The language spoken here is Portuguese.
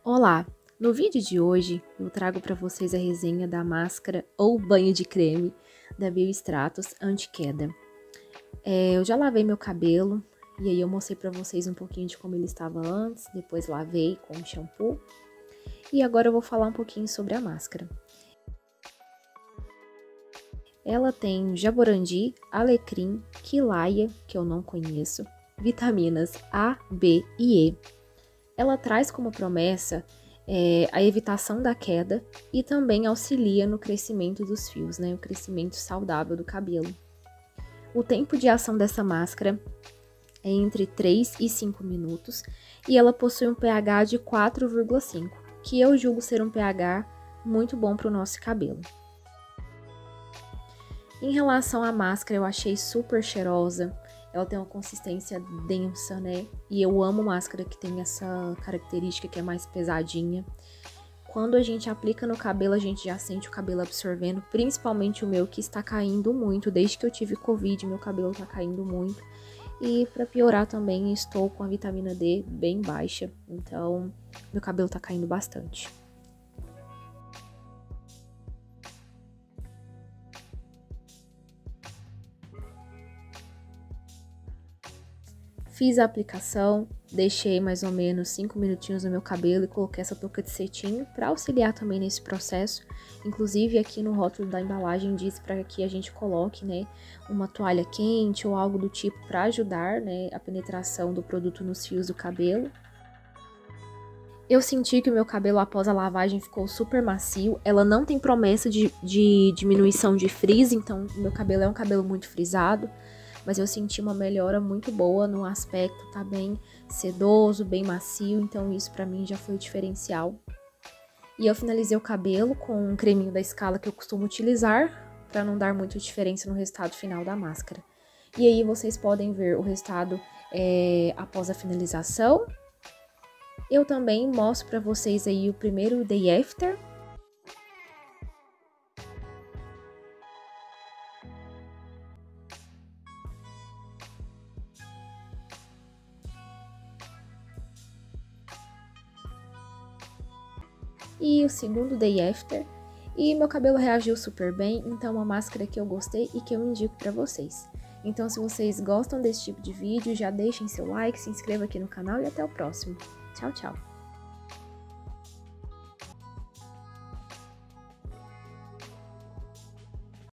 Olá! No vídeo de hoje eu trago para vocês a resenha da máscara ou banho de creme da Biostratos Anti-Queda. Eu já lavei meu cabelo e aí eu mostrei para vocês um pouquinho de como ele estava antes, depois lavei com shampoo e agora eu vou falar um pouquinho sobre a máscara. Ela tem jaborandi, alecrim, quilaia, que eu não conheço, vitaminas A, B e E. Ela traz como promessa a evitação da queda e também auxilia no crescimento dos fios, né? O crescimento saudável do cabelo. O tempo de ação dessa máscara é entre 3 e 5 minutos e ela possui um pH de 4,5, que eu julgo ser um pH muito bom para o nosso cabelo. Em relação à máscara, eu achei super cheirosa. Ela tem uma consistência densa, né? E eu amo máscara que tem essa característica que é mais pesadinha. Quando a gente aplica no cabelo, a gente já sente o cabelo absorvendo, principalmente o meu que está caindo muito. Desde que eu tive Covid, meu cabelo tá caindo muito. E para piorar também, estou com a vitamina D bem baixa, então meu cabelo tá caindo bastante. Fiz a aplicação, deixei mais ou menos 5 minutinhos no meu cabelo e coloquei essa touca de cetim para auxiliar também nesse processo. Inclusive aqui no rótulo da embalagem diz para que a gente coloque, né, uma toalha quente ou algo do tipo para ajudar, né, a penetração do produto nos fios do cabelo. Eu senti que o meu cabelo após a lavagem ficou super macio. Ela não tem promessa de diminuição de frizz, então o meu cabelo é um cabelo muito frisado. Mas eu senti uma melhora muito boa no aspecto, tá bem sedoso, bem macio, então isso pra mim já foi o diferencial. E eu finalizei o cabelo com um creminho da Scala que eu costumo utilizar, pra não dar muita diferença no resultado final da máscara. E aí vocês podem ver o resultado após a finalização. Eu também mostro pra vocês aí o primeiro day after. E o segundo day after, e meu cabelo reagiu super bem, então é uma máscara que eu gostei e que eu indico para vocês. Então se vocês gostam desse tipo de vídeo, já deixem seu like, se inscreva aqui no canal e até o próximo. Tchau, tchau!